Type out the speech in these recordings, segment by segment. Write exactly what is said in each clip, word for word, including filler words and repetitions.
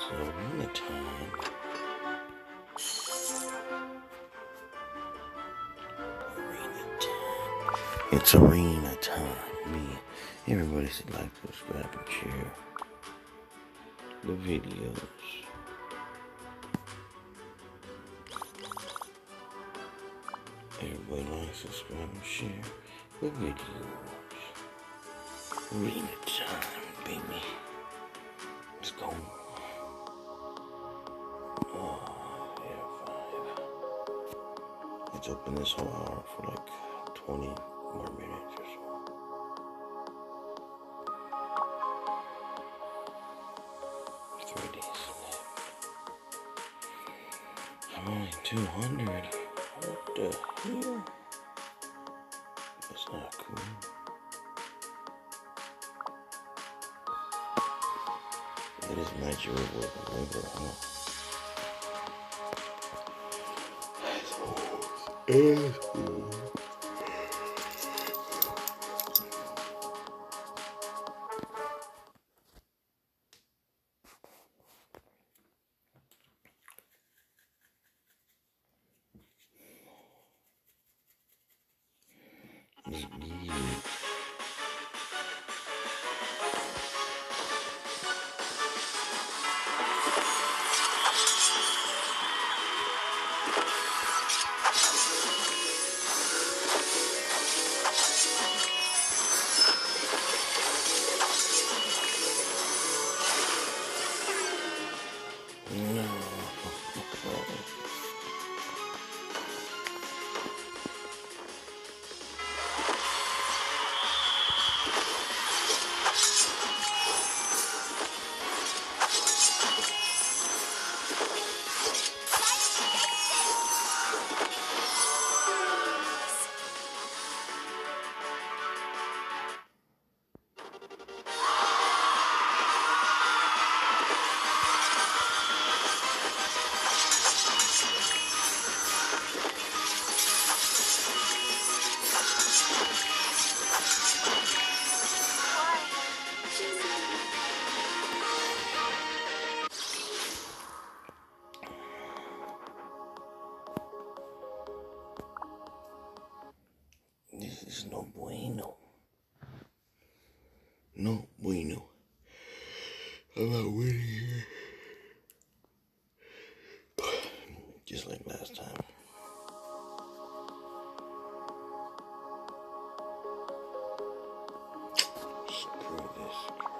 arena time. Arena time. It's arena time. Me. Everybody should like, subscribe, and share the videos. Everybody like, subscribe, and share the videos. Arena time, baby. Let's go. Oh, yeah, five. It's open this whole hour for like twenty more minutes or so. Three days left. I'm only two hundred. What the hell? That's not cool. It is magic with a river, huh? That's cool. It's good. No. This is no bueno. No bueno. I'm not winning here. Just like last time. Screw this.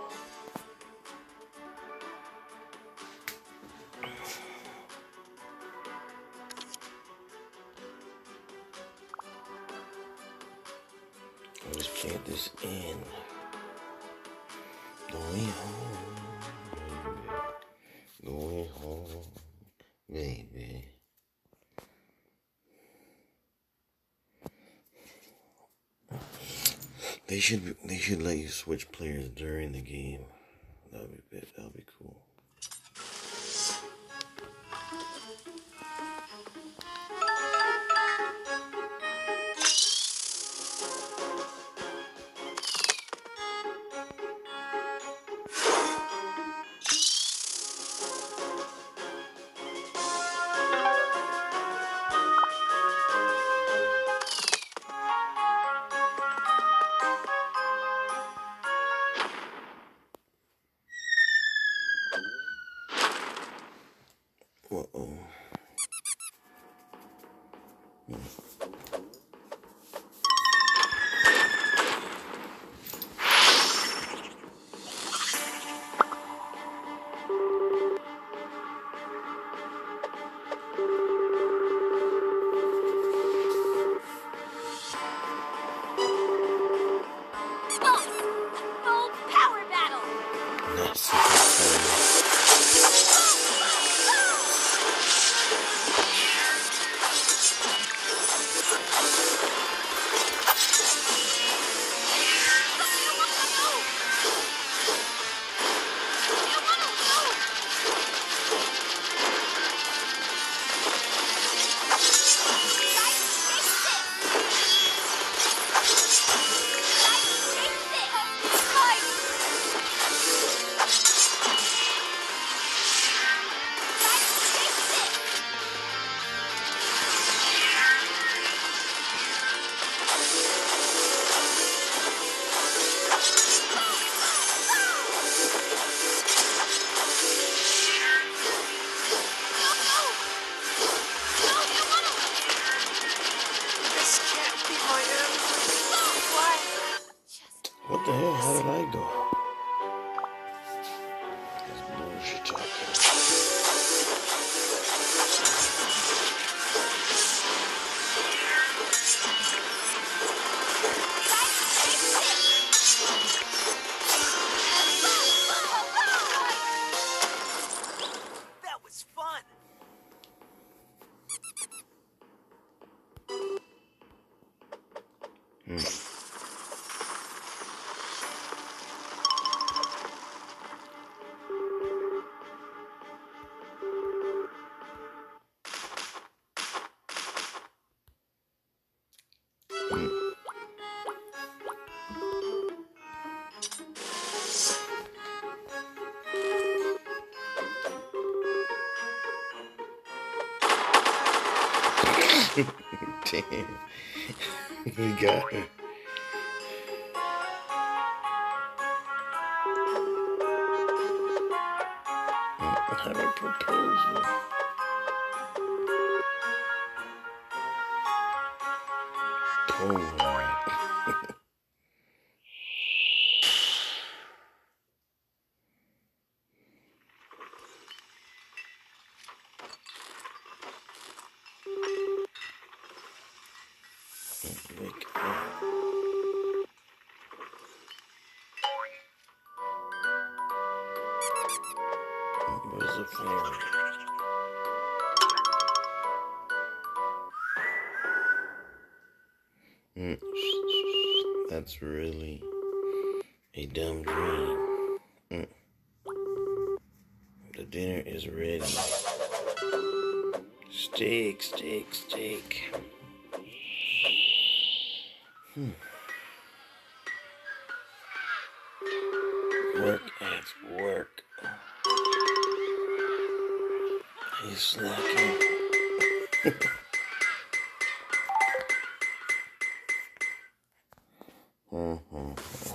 Let's play this in. Going home, baby. Going home, baby. They should be, they should let you switch players during the game. That'll be bit. That'll be cool. Uh-oh. Hmm. That's super Damn. We got her. Have a proposal. Polaroid. Wake up. Where's the phone? Mm. That's really a dumb dream. Mm. The dinner is ready. Steak, steak, steak. Hmm. Work at work. He's slacking. Mm-hmm.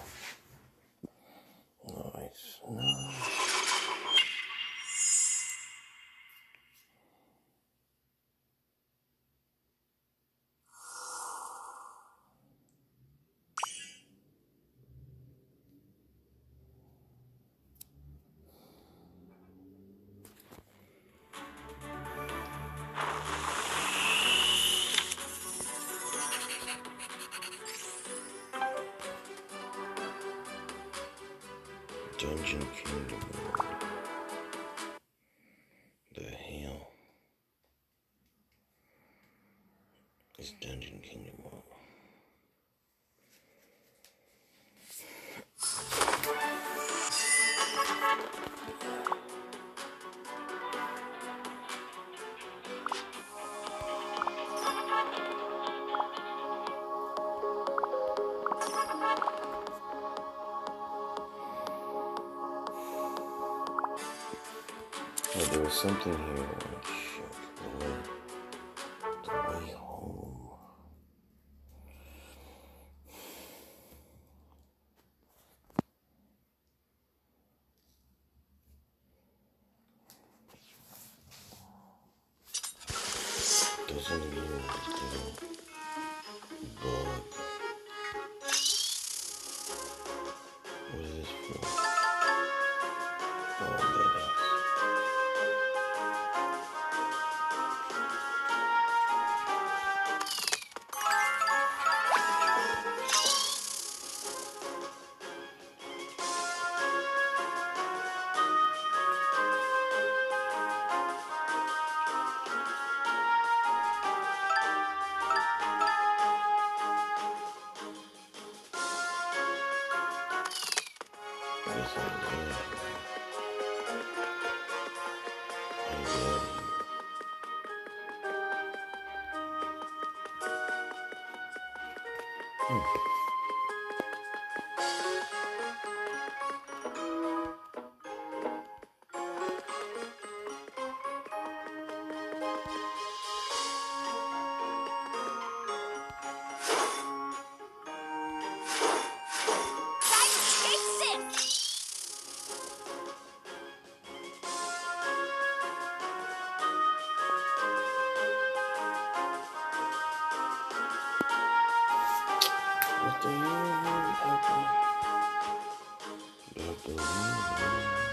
Nice, nice. Dungeon Kingdom World. The hell is Dungeon Kingdom World? Oh, there was something here I want to check. The way, the way home. Doesn't even do bug. What is this for? Oh, that is. Yes, I did. I love you. Hmm. What the hell? I believe.